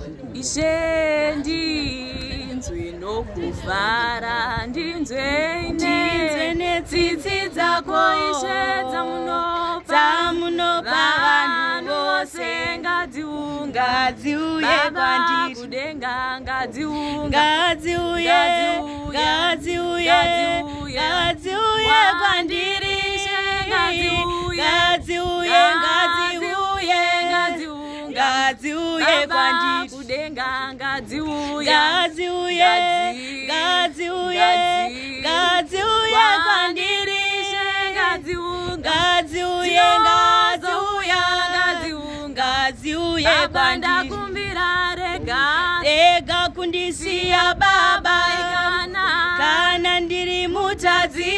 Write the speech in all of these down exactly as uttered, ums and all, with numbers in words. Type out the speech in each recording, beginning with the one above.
Ishe ndinzwe nokuvhara ndinzwe ine tsitsi dzako Ishe dzamunopa vanhu vose ngadziuye kwandiri kudenga ngadziuye ngadziuye ngadziuye kwandiri ngadziuye ngadziuye ngadziuye kwandiri kudenga ngadziuye ngadziuye ngadziuye ngadziuye kwandiri ngadziuye ngadziuye ngadziuye kwandiri kumbira rega rega kundisiya baba kana ndiri mutadzi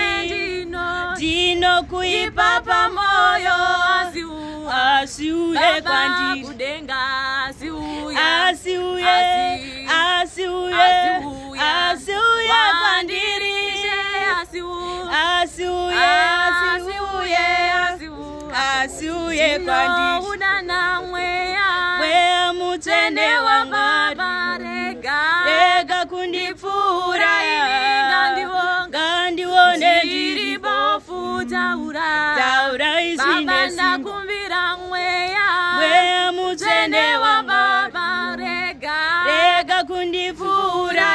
ndino kuipa pamoyo asiuye kwandiri kudenga asiuye asiuye asiuye asiuye kwandiri asiuye asiuye asiuye kwandiri unana mweya mweya mutende wanga rega rega kundipfura ngandione ndiri bofu taura taura izvine ndakumbira mweya mweya mutende wanga rega rega kundipfura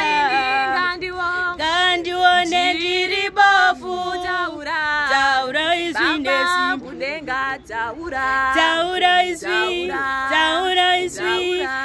ngandione ndiri bofu taura taura izvine kudenga taura taura izvi taura izvi